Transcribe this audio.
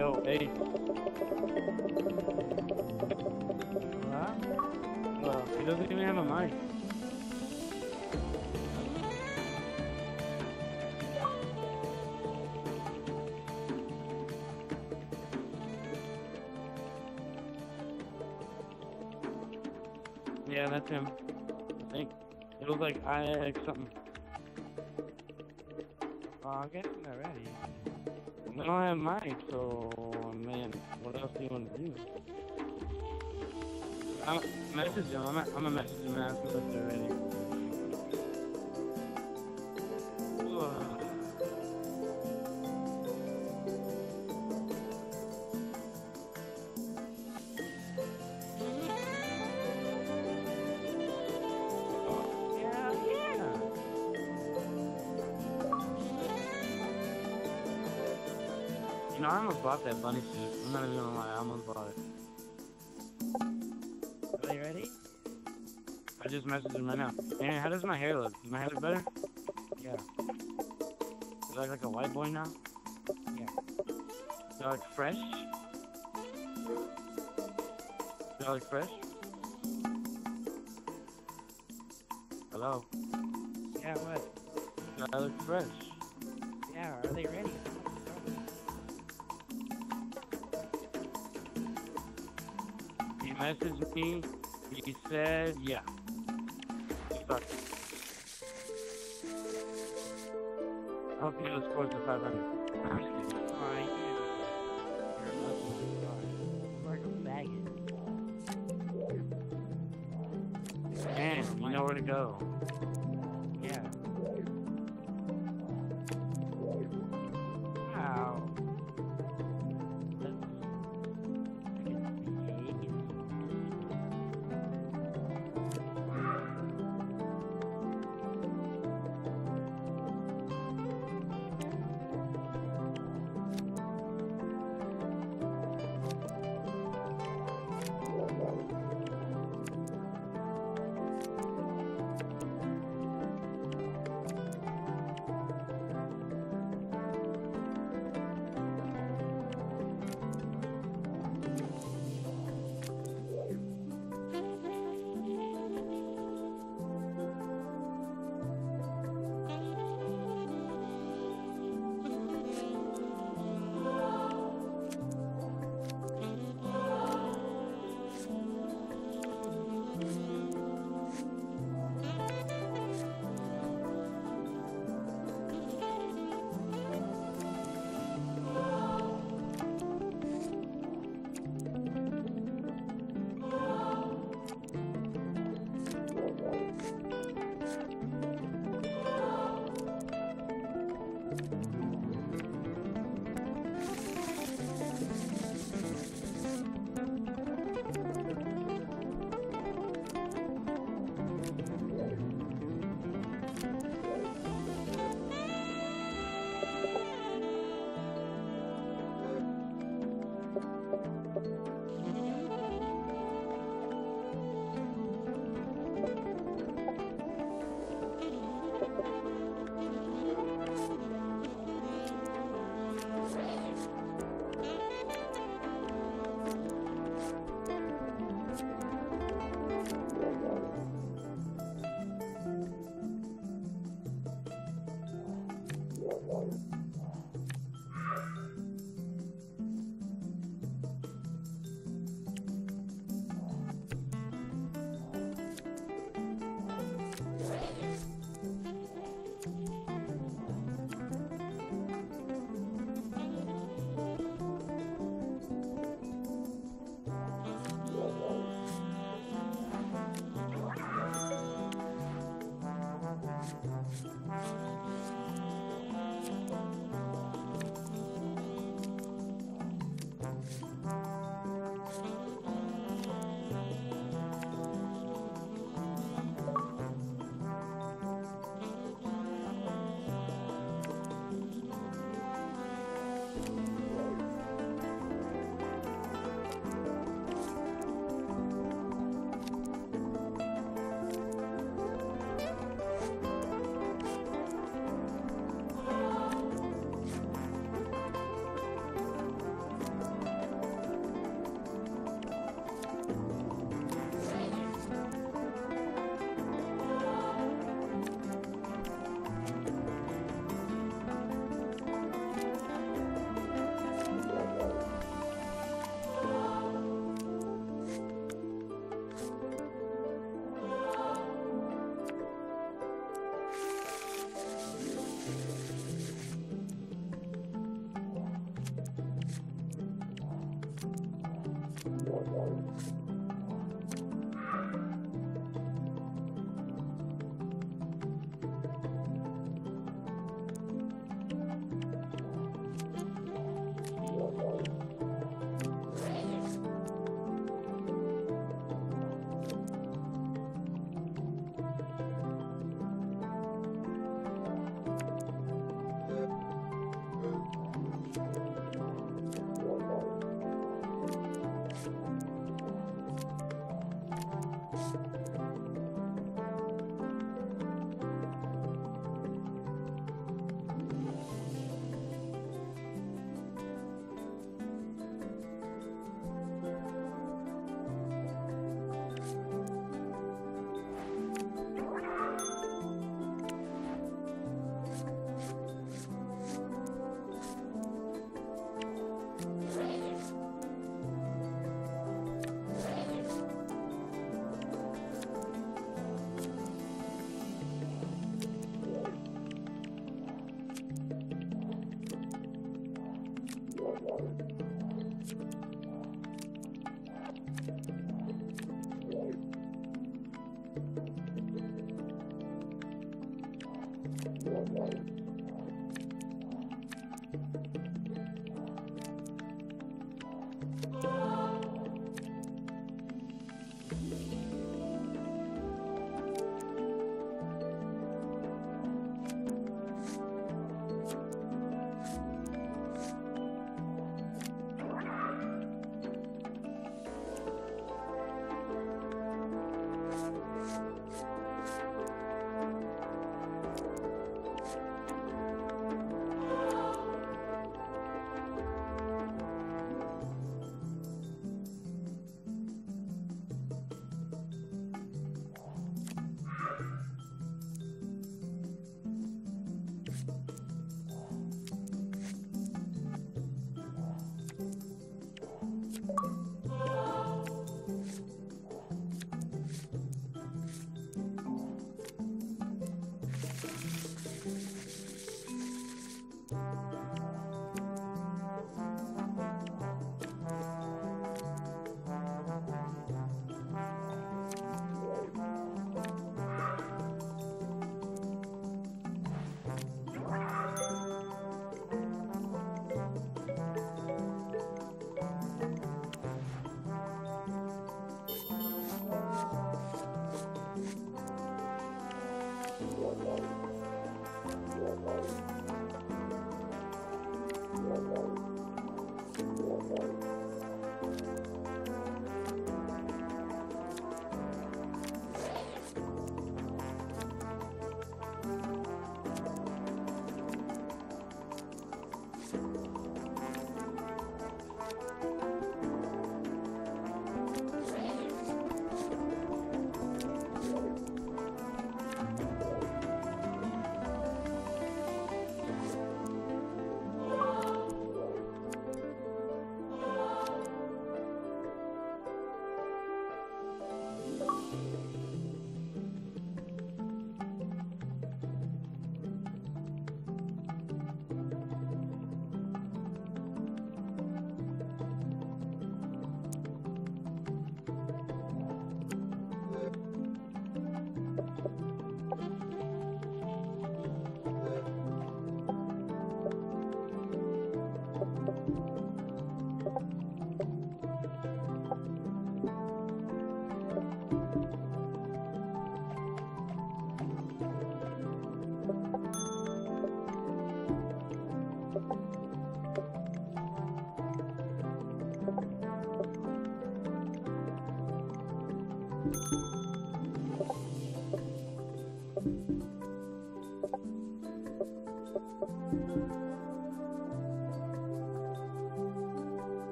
Yo, hey. Huh? Well, he doesn't even have a mic. Yeah, that's him. I think. It looks like IX something. Oh, I'm guessing already. I don't have mic, so, man, what else do you want to do? I'm message him. I'm gonna message him and ask him if they're ready. Yeah, yeah. You know, I almost bought that bunny suit. I'm not even gonna lie, I almost bought it. Are they ready? I just messaged him right now. Man, how does my hair look? Does my hair look better? Yeah, Do I look like a white boy now? yeah. Do I look fresh? Do I look fresh? Hello? Yeah, what? Do I look fresh? Yeah, are they ready? He messaged me. He said, yeah. Start. I hope he knows scores to 500. I'm just kidding. Alright, you're a Muslim. Sorry. Like a faggot. Man, you know where to go. Yeah. Wow.